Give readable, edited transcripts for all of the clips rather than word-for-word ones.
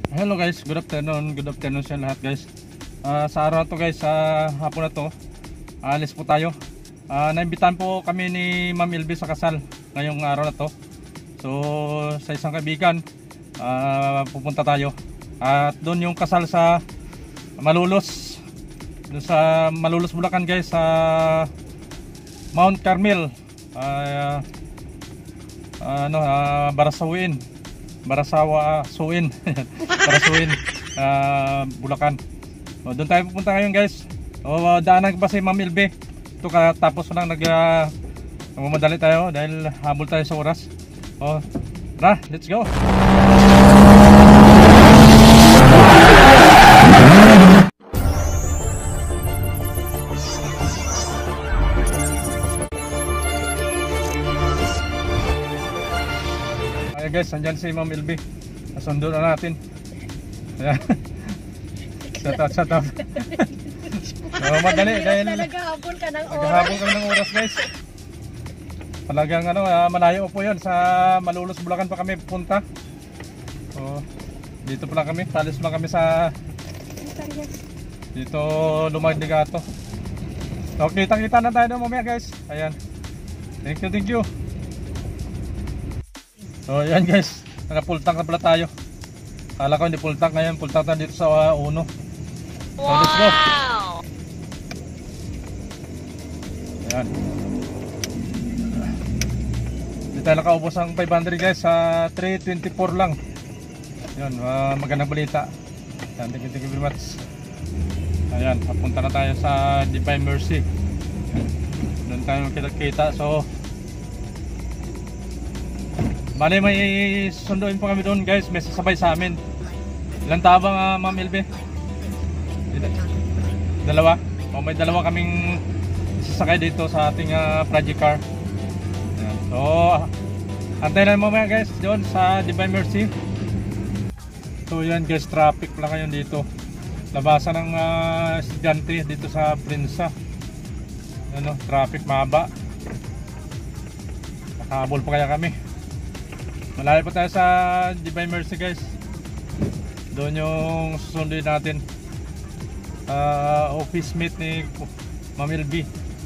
Hello guys, good afternoon sa lahat guys. Sa araw na to guys, sa hapon na to, alis po tayo. Naimbitahan po kami ni Ma'am Elby sa kasal ngayong araw na to. So sa isang kaibigan, pupunta tayo. At doon yung kasal sa Malolos. Doon sa Malolos, Bulacan guys, sa Mount Carmel. Barasawin Barasuin, Bulacan. Doon tayo pupunta ngayon guys. Daanan pa si Ma'am Elby. Ito tapos lang nagmamadali tayo dahil habol tayo sa oras. Tara, let's go. Ayan guys, andyan si Ma'am Elby. Nasundo na natin. Ayan. Shut up. Madali dahil naghahabol ka ng oras. Naghahabol kami ng oras guys. Talagang malayo po yun. Sa Malolos, Bulacan pa kami punta. Dito pala kami. Talis lang kami sa dito Lumagdigato. Kita na tayo mamaya guys. Ayan. Thank you. So ayan guys, naka-full tank na pala tayo. Kala ko hindi full tank, ngayon full tank na dito sa Uno. So let's go. Ayan. Hindi tayo nakaubos ang 500 guys, sa 324 lang. Ayan, magandang balita. Ayan, thank you very much. Ayan, papunta na tayo sa Divine Mercy. Doon tayo kita-kita. So bali may susunduin po kami doon guys, may sasabay sa amin. Ilan tabang Ma'am Elby? Dalawa? May dalawa kaming sasakay dito sa ating project car. Ayan. So antay lang mamaya guys doon sa Divine Mercy. So yan guys, traffic lang ngayon dito. Labasan ng estudyante dito sa Prinsa. Traffic mahaba. Nakahabol pa kaya kami. Malayo pa tayo sa Divine Mercy guys. Doon yung susundin natin. Office meet ni Ma'am Elby.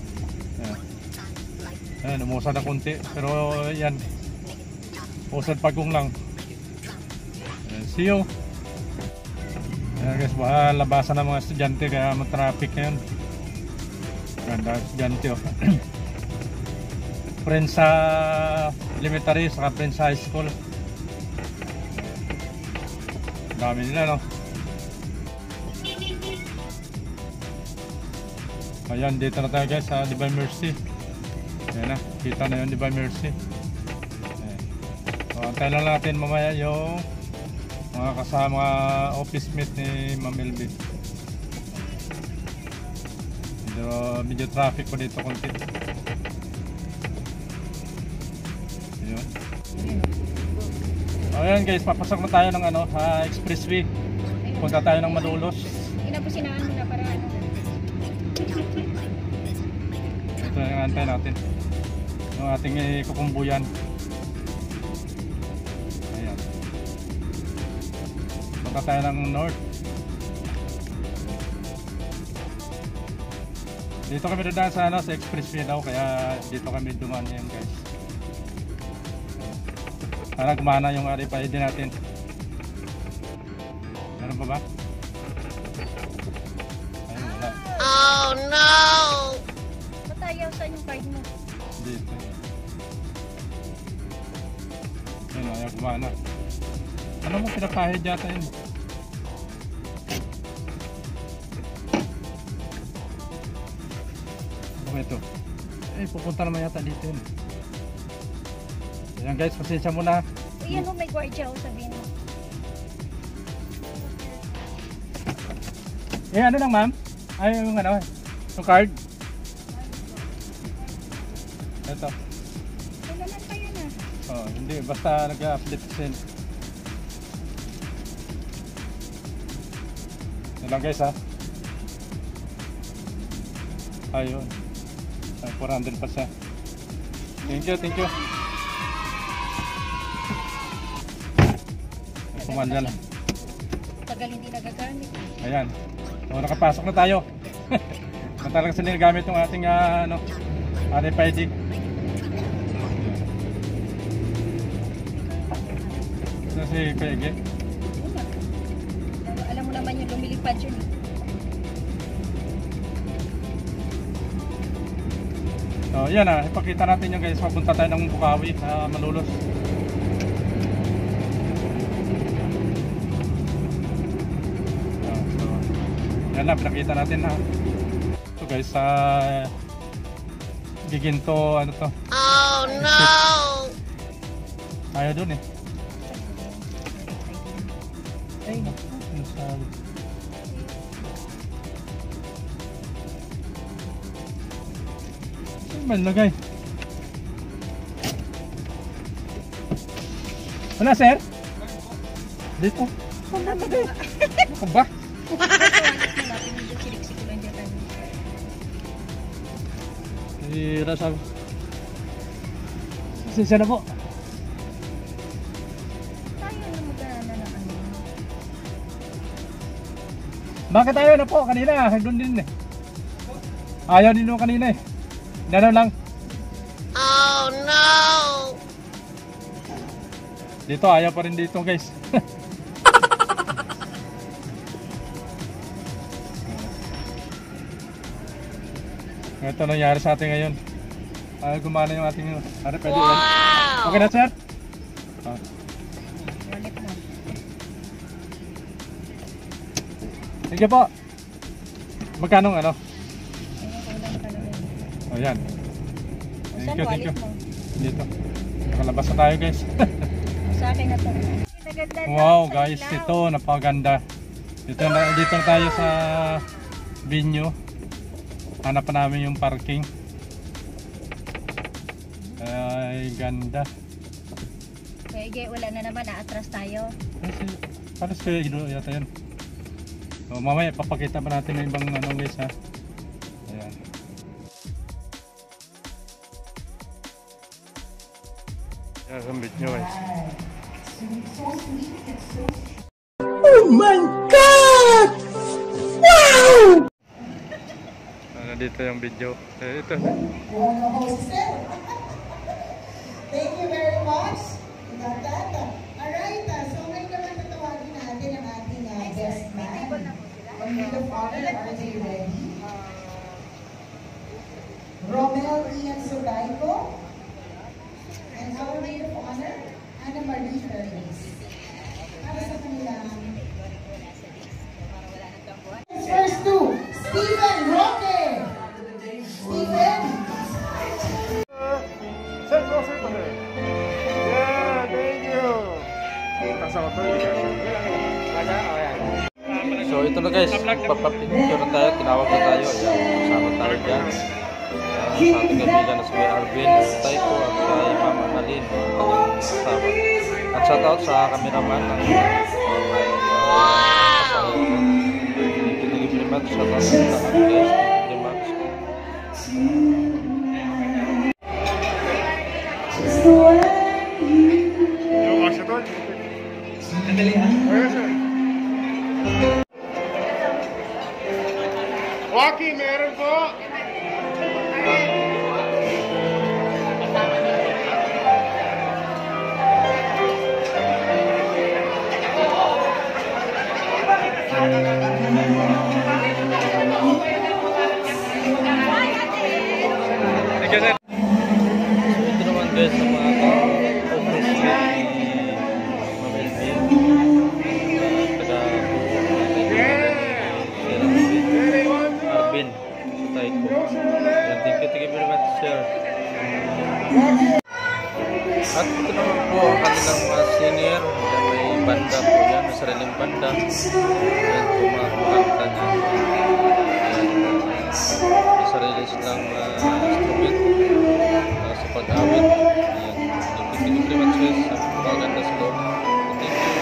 Ayan, umusad na kunti. Pero yan, usad pagkong lang. Ayan, see you. Ayan guys, baka labasan ng mga estudyante kaya matraffic ngayon. Ganda estudyante Prinsa Elementary saka Prinsa High School. Dami nila Ayan, dito na tayo guys sa Divine Mercy. Ayan na, kita na yung Divine Mercy. Ayan. So antay lang natin mamaya yung mga kasama office mate ni Ma'am Elby. Medyo traffic pa dito konti. Ayan guys, papasok na tayo ng expressway. Punta tayo ng Malolos. Inapusinaan mo na para Ito yung antay natin, yung ating kukumbuyan. Ayan, punta tayo ng north. Dito kami dadaan sa expressway daw, kaya dito kami dumaan ngayon guys. Para gumana yung RFID natin. Meron pa ba? Ayun, wala. Oh no! Matayaw saan yung card mo? Dito. Ayun, ayaw gumana. Ano mo pinapahid yata yun? Ano ito? Pupunta naman yata dito yun. Ayan guys, pasensya muna. Ayan may gwardiya sabihin mo. Ano lang ma'am? Ay, yung yung card. Ito. Kailan pa yan Hindi, basta nag-update kasi. Ito lang guys Ayun. Ay, 400 pa siya. Thank you. Pumalya lang. matagal hindi nagagamit. Ayan. So, nakapasok na tayo. Matalang sa nilgamit yung ating RFID. Ito si Kuya Ige. Alam mo naman yung lumilipad yun. So, yan ipakita natin yung guys. Papunta tayo ng Bukawi sa Malolos. So, yan lang, pinakita natin na. So guys, Giginto, ano to? Oh no! Ayaw dun eh. Ay, ano sabi? Ay, malagay. Wala, sir? Dito. Wala, malagay. Ano ba? Hira sabi. Sisa na po. Tayo na magana na ano. Bakit ayaw na po? Kanina, doon din eh. Ayaw din mo kanina eh. Gano'n lang. Oh no! Dito, ayaw pa rin dito guys. Ito nangyari sa atin ngayon. Gumana yung ating RFID. Wow! Okay na sir? Wallet mo. Sige po. Magkano ano? O yan. Saan Thank you. wallet mo? Dito. Nakalabas na tayo guys. Sa akin na to. Wow guys, ito napakaganda. Dito na tayo sa venue. Hanap pa namin yung parking. Ay, ganda. Kaya wala na naman, naatras tayo. Kasi, paras kaya yata yun. So, mamaya papakita pa natin yung ibang ano guys ha. Ayan. Yan ang video guys. Oh my God! Wow! Dito yung video. Ito. Thank you very much. Alright, so ngayon naman tatawagin natin ang ating best man. On behalf of honor, are they ready? Romel Ian Sodaico. And our maid of honor, Ana Marie Perez. Para sa kanila. First two, Stephen Roque. Stephen. Sir, sir pa rin. Yeah, thank you. Kasama to. So ito na guys, papapicture na tayo, tinawag na tayo. Ayan, kasama tayo dyan. Sa ating kaibigan na si Kuya Arvin, Taiko at kay Mama Alin, ang kasama. At shout out sa cameraman ng Thank you very much. Shout out sa lahat guys. Thank you very much. Yung masya to? Waki, meron po! So ito naman guys sa mga office ni Ma'am Elvin, taga Arvin Taiko. Thank you very much sir. At ito naman po ang kanilang mga senior. May banda po yan, may sariling banda. Yan po mga kumanta niya. May sarili silang instrument sa pag-awit. Thank you very much guys sa paganda sa loob. Thank you.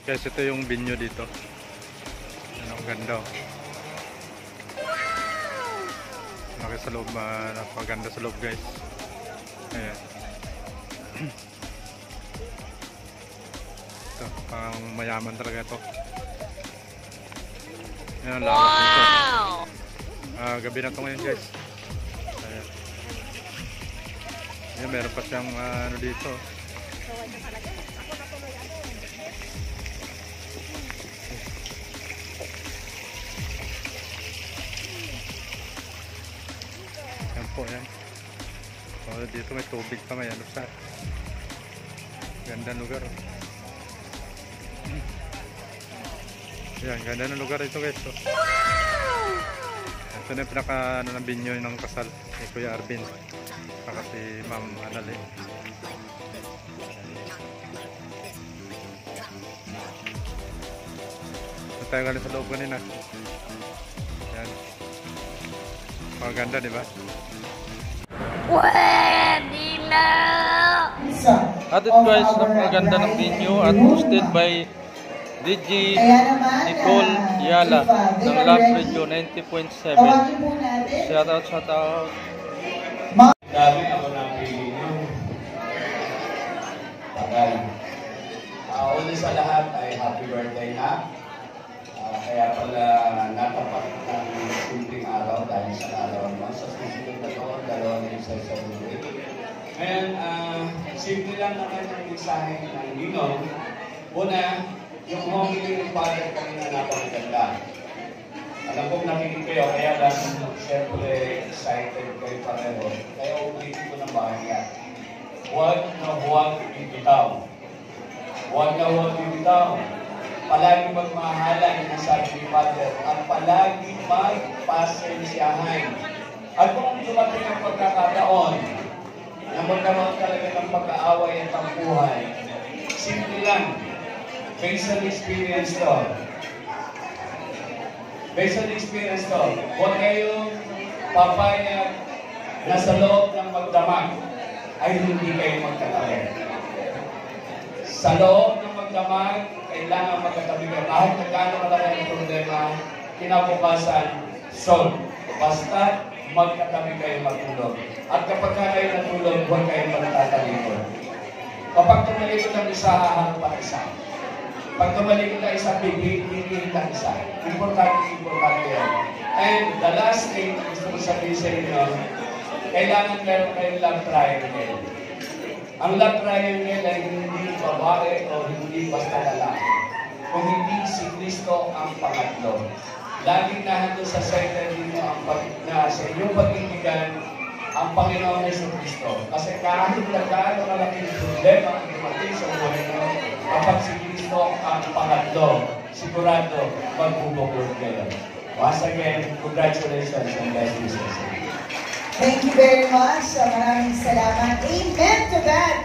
Guys, ito yung venue dito. Yan, ang ganda. Laki sa loob, napakaganda sa loob guys. Ayan. Ito, pang mayaman talaga ito. Ayan, lakas nito. Gabi na ito ngayon guys. Ayan. Ayan, meron pa siyang ano dito. Ayan po, ayan. Oh, dito may tubig pa, may ano sa. Ganda lugar. Ayan, ganda ng lugar ito guys. Oh. Ito na yung pinaka ano, ng binyo ng kasal ni Kuya Arvin. Saka si Ma'am Anali. Ito tayo galing sa loob kanina. Ayan. Maganda, di ba? Pwede na! At ito guys, napakaganda ng venue at hosted by DJ Nicole Yala ng Love Radio 90.7. Shout out. Dami ako napili nyo. Tagal. Una sa lahat ay happy birthday na. Kaya pala natapat ng simpleng araw dahil sa araw mo. Sa susunod na taon, dalawa na yung sa buhay. Ngayon, simple lang naman ang mensahe ng Ninong. Una, yung homily ng father kanina napakaganda. Alam kong nakinig kayo, kaya lang siyempre excited kayo pareho. Kaya ulitin ko ng bahaya. Huwag na huwag bibitaw. Huwag na huwag bibitaw. Palagi magmahalan ang sabi ni Father at palagi magpasensyahan. At kung dumating ang pagkakataon na magkaroon talaga ng pag-aaway at tampuhan, simple lang. Based on experience to. Based on experience to. Huwag kayong papayag na sa loob ng magdamag ay hindi kayo magkatabi. Sa loob ng magdamag, kailangan magkatabi kayo. Kahit nagkano malaki ang problema, kinabukasan, solve. Basta magkatabi kayo matulog. At kapag kayo natulog, huwag kayo magtatalikod. Kapag tumalikod ang isa, haharap ang isa. Pag tumalikod ang isa, bibigil ang isa. Importante yan. And the last thing na gusto ko sabihin sa inyo, kailangan meron kayong love triangle. Ang love triangle ay hindi babae o hindi basta lalaki. Kung hindi si Kristo ang pangatlo. Laging nahando sa center ninyo na sa inyong pag-ibigan ang Panginoon Yesu Kristo. Kasi kahit na gaano kalaking problema ang dumating sa buhay nyo, kapag si Kristo ang pangatlo, sigurado magbubukod kayo. Once again, congratulations and bless Jesus. Thank you very much. Maraming salamat. Amen to that.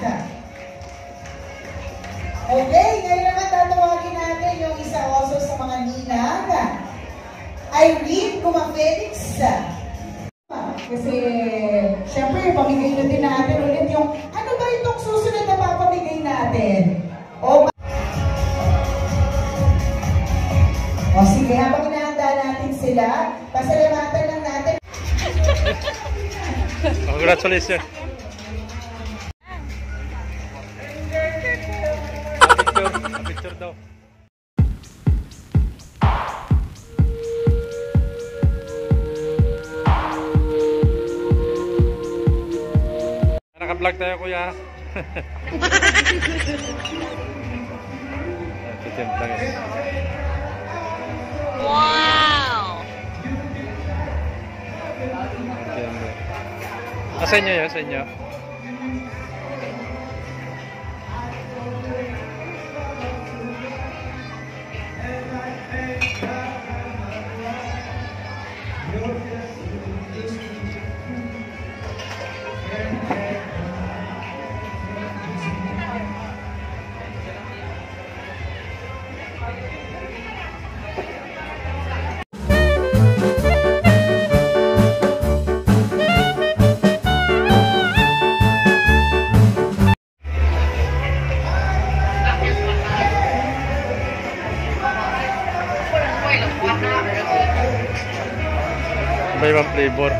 Okay, ngayon naman tatawagin natin yung isa also sa mga ninang. Irene Guma-Felix. Kasi, syempre, pamigay na din natin ulit yung, ano ba itong susunod na papamigay natin? O sige, habang inahanda natin sila, pasalamatan lang natin. Congratulations. Picture daw. Naka-vlog tayo kuya. Titimp lang eh. Wow! Sa inyo yun, sa inyo. Iba-ibang flavor.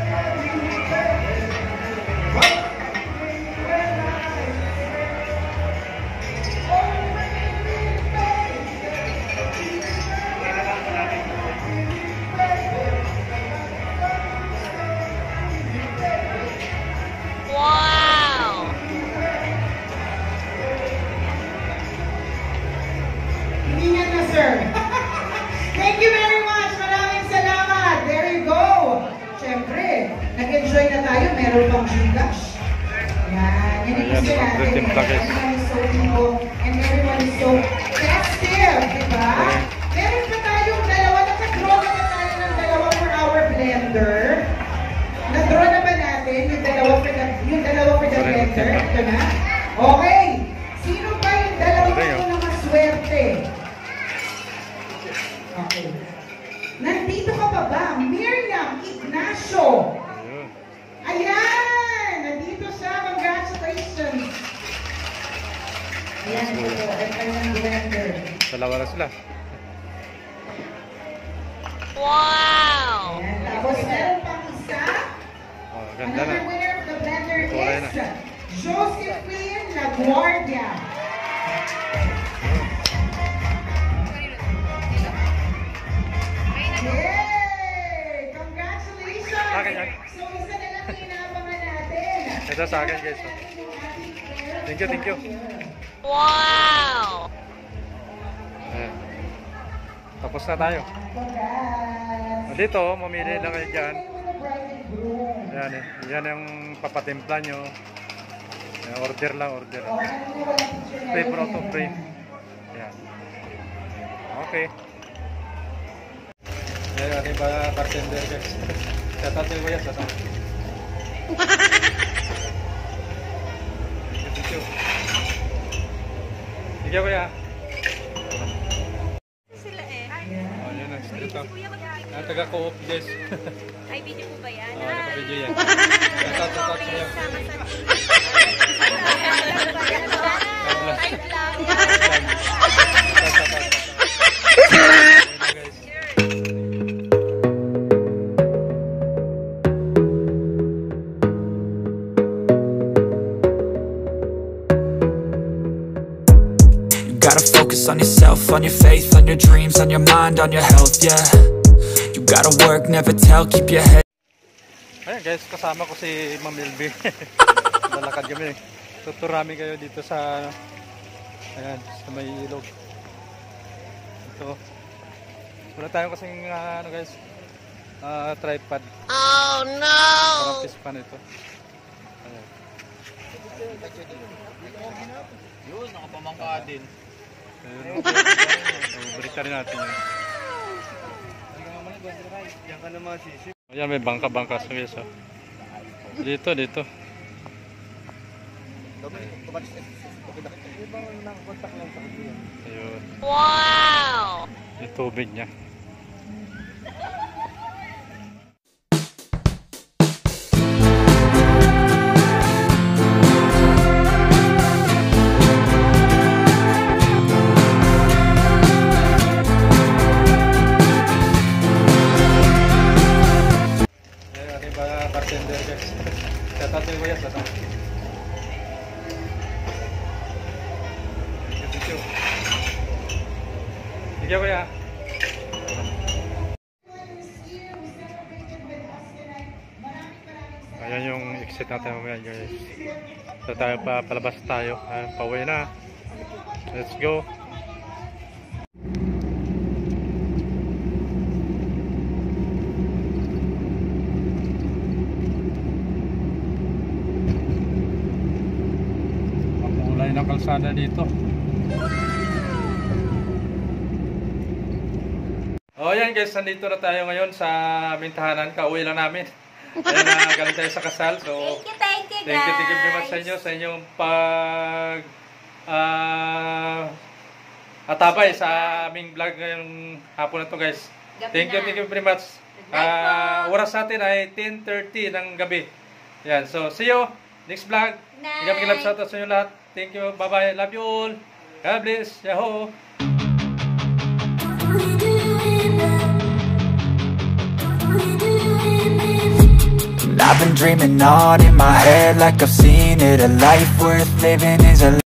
Wow! Hindi na, sir. Thank you very much. Maraming salamat. There you go. Siyempre, nag-enjoy na tayo. Meron pang Gcash. Yan. Yan yung gusto natin. Everyone is so people and everyone is so festive. Diba? Meron pa tayong dalawa. Nakadraw na ba tayo ng dalawa for our blender? Na-draw na ba natin yung dalawa for the blender? Ito na. Okay. Sino ba yung dalawa na maswerte? Okay. Nandito ka pa ba? Miriam Ignacio. Ayan! Nandito siya. Congratulations. Ayan po. Ang kanyang blender. Dalawa na sila. Wow! Ayan. Tapos meron pang isa. Oh, ganda na. Another winner of the blender Kulay is na. Josephine Laguardia. Yay! Congratulations! Akin yan. So, isa na lang yung inaabangan natin. Ito sa akin, guys. Thank you, thank you. Wow! Ayan. Tapos na tayo. Congrats! Dito, mamili lang kayo dyan. With the bride and groom. Ayan eh. Yan yung papatimpla nyo. Ayan, order lang, order. Oh, ano na wala picture na Free yun, for auto, yan. free. Ayan. Okay. Ayan, ating pa bartender, guys. Shout out nyo kuya sa sama. Thank you. Thank you kuya. Sila eh. Oh, yun na. Ito. Taga-co-op, guys. Ay, video po ba yan? Oh, naka-video yan. Shout out sa inyo. Ay, lang. Gotta focus on yourself, on your faith, on your dreams, on your mind, on your health, yeah. You gotta work, never tell, keep your head. Ayan guys, kasama ko si Ma'am Elby. Lalakad kami. Tuturami kayo dito sa ayan, sa may ilog. Ito. Wala tayo kasing ano guys, tripod. Oh no! Parang pispan ito. Ayan. Yun, nakapamangka din. Ayun. Balikan rin natin yun. Yan ka naman sisip. Ayan, may bangka-bangka sa guys. Dito, dito. Ayun. Wow! Yung tubig niya. Ayan, ating pa bartender guys. Shout out nyo kuya sa sama. Thank you. Thank you kuya. Ayan yung exit natin mamaya guys. So tayo pa, palabas tayo. Ayan, pauwi na. Let's go. Ang kulay ng kalsada dito. Oh yan guys, nandito na tayo ngayon sa aming tahanan. Kauwi lang namin. Ayan na, galing tayo sa kasal. So, Thank you, thank you very much sa inyo, sa inyong pag atabay sa aming vlog ngayong hapon na to guys. Thank you very much. Oras natin ay 10:30 ng gabi. Yan, so see you next vlog. Bigyan love shout out sa inyo lahat. Thank you, bye bye, love you all. God bless, yahoo. We do it. I've been dreaming on in my head like I've seen it. A life worth living is a